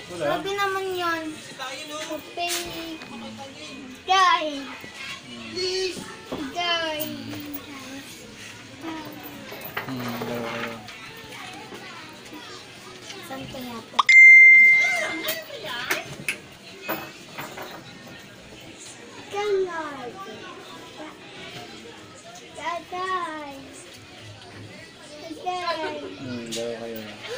Sabi naman yan. Open. Die. Die. Saan kaya po? Ganyan. Die. Die. Daw kayo.